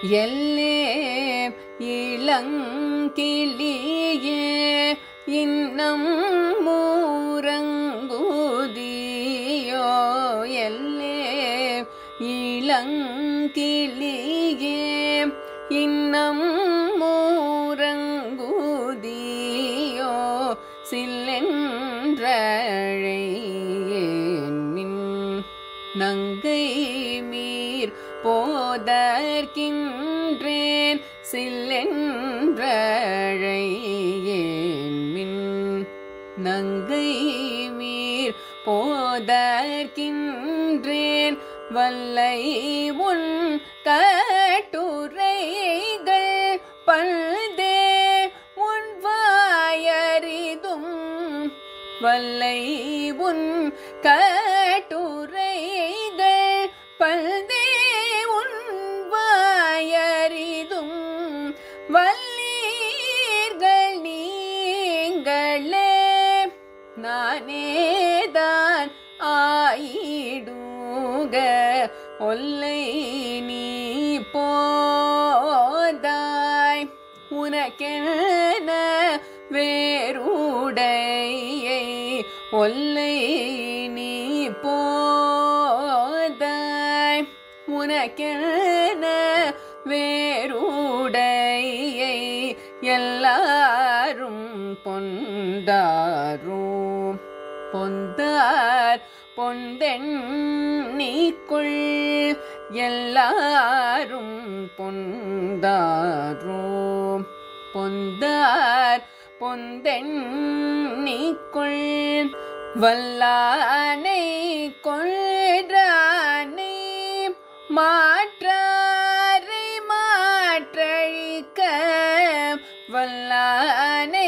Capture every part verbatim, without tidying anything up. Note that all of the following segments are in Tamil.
எல்லே இளங்கிளியே இன்னம் மூரங்குதியோ எல்லே இளங்கிளியே இன்னம் மூரங்குதியோ சில்லென்றழையேன் நங்கை மீர் போதற்கின்றேன் சில்லென்றழையேன் மின் நங்கை மீர் போதற்கின்றேன் வல்லை உன் கட்டுரைகள் பல்தே உன் வாயறிதும் வல்லை உன் கட்டுரைகள் பல்தே உன் வாயறிதும் வல்லீர்கள் நீங்களே நானேதான் ஆயிடுக ஒல்லை நீ போதாய் உனக்கென வேறுடையை ஒல்லை நீ போதாய் உனக்கென வேறுடையை எல்லாரும் பொந்தாரும் பொந்தார் பொந்தெண்ணிக்குள் எல்லாரும் பொந்தாரும் பொந்தார் பொந்தெண்ணிக்குள் வல்லானை கொள்றானை மாற்றாரை மாற்றழிக்க வல்லானை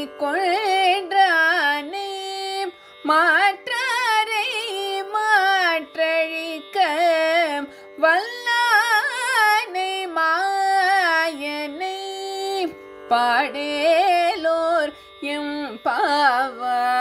கொள்றானை மாற்றாரை மாற்றழிக்க வல்லானை மாயனை பாடேலோர் எம் பாவ